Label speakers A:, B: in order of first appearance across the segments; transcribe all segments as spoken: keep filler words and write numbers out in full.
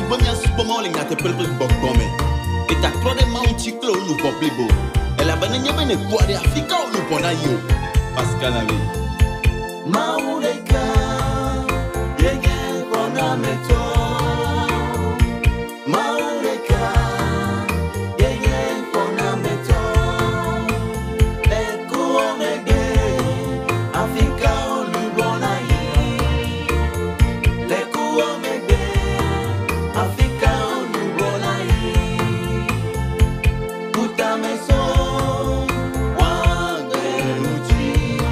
A: suba mi asuba mauling na te pelpel bokome. Et ta trop de maunchiklo nous poplebo. Elle a banane mene kwa de Afrika ou nous pona yo. Pascal Avé.
B: Mauleka, yege kona meto. Mauleka, yege kona meto. Leku omege, Afrika olubona yi. Leku omege, Afrika olubona yi. Kuta meso, wange uchi.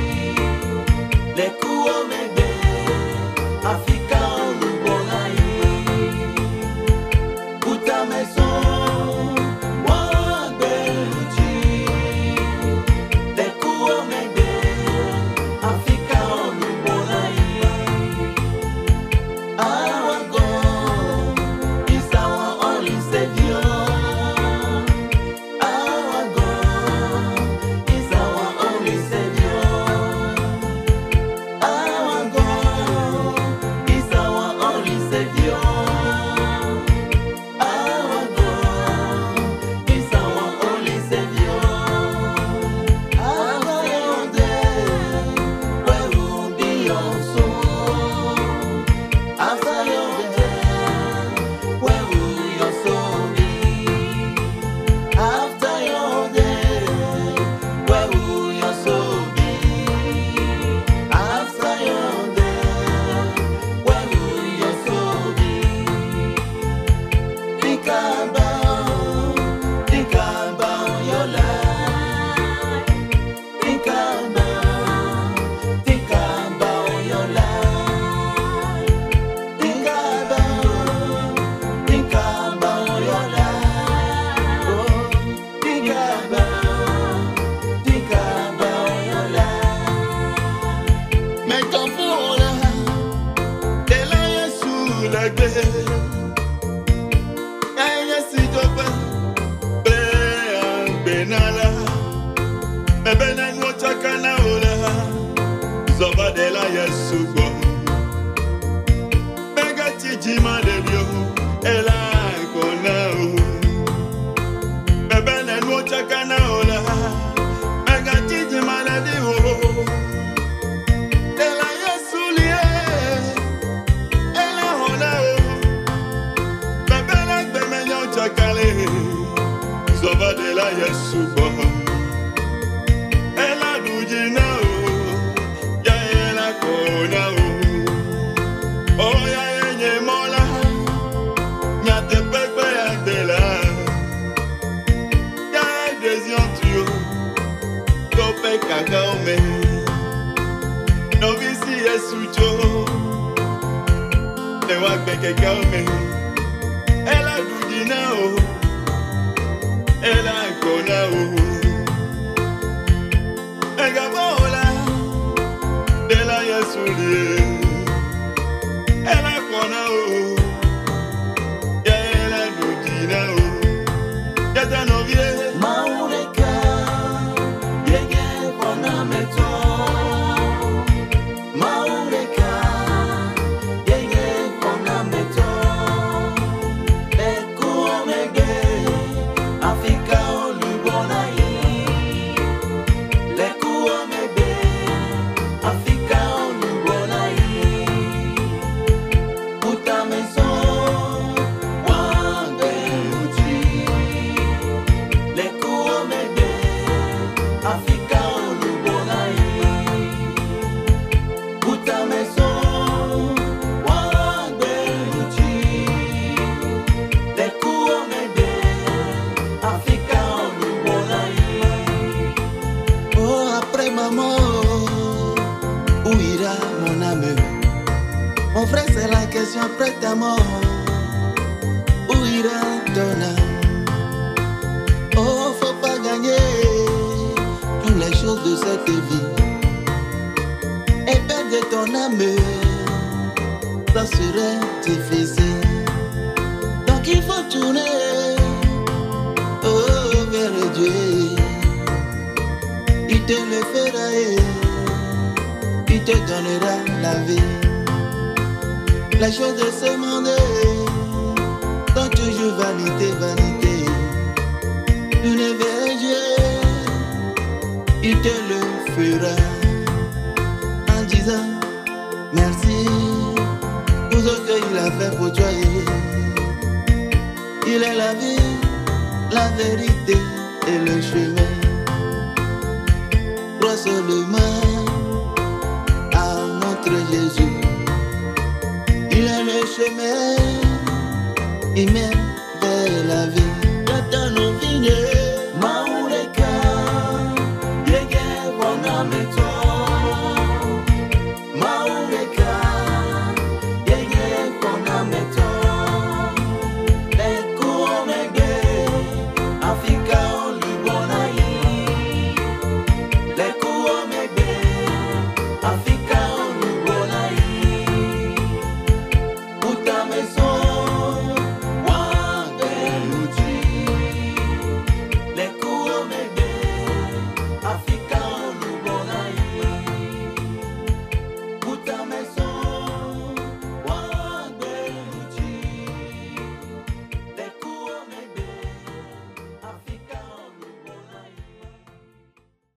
B: Leku omege, Afrika olubona yi. Kuta meso, wange uchi. Leku omege, Afrika olubona yi. Our God is our only Savior. Our God is our only Savior. Our God is our only Savior. Our God is our only Savior. After your day, where will be your soul? After your day, where will your soul be? After your day, where will your soul be? After your day, where will your soul be? Think about, think about your life. Think about, think about your life. Think about, think about your life. Oh, think about, think about your life.
A: Mais quand pour la, t'es là et sous la gueule. Aïe, si tu veux, ben, benala. Mais benen wo chakana ola. Zoba de la yesugo. Bega chijima de bio. Ela kona o. Mais benen wo chakana ola. Bega chijima de bio. Ela yesulie. Ela hona o. Mais benen bemenyo chakale. Zoba de la yesugo. Ela dujina o. Ya ela kona o. Oh ya yenye mola. Nya te pepe ya de la. Ya desion tuyo. Tope kakao me. Novisi esucho. Te wa beke kakao me. Ela dujina o. Ela kona o. Ega bola. De la yesulie. Ela kona o. Ya ela dujina o. Ya ta novie.
B: Mauleka, yege kona meto. Mauleka, yege kona meto. Leku omege, Afrika olubona yi. Leku omege, Afrika olubona yi. Kuta meso, wange uchi. Leku omege, Afrika olubona yi. Kuta meso, wange uchi. Leku omege, Afrika olubona yi.
A: Oh, après maman, où ira mon âme? Mon frère, c'est la question après ta mort. Où ira ton âme? Oh, faut pas gagner toutes les choses de cette vie. Et perdre ton âme, ça serait difficile. Donc il faut tourner oh, vers Dieu. Il te le fera et il te donnera la vie. Les choses de ce monde
C: vanité, vanité. Une verge, il te le fera en disant merci pour ce qu'il a fait pour toi. Il est la vie, la vérité et le chemin. Crois seulement à notre Jésus. Il est le chemin, il m'aime.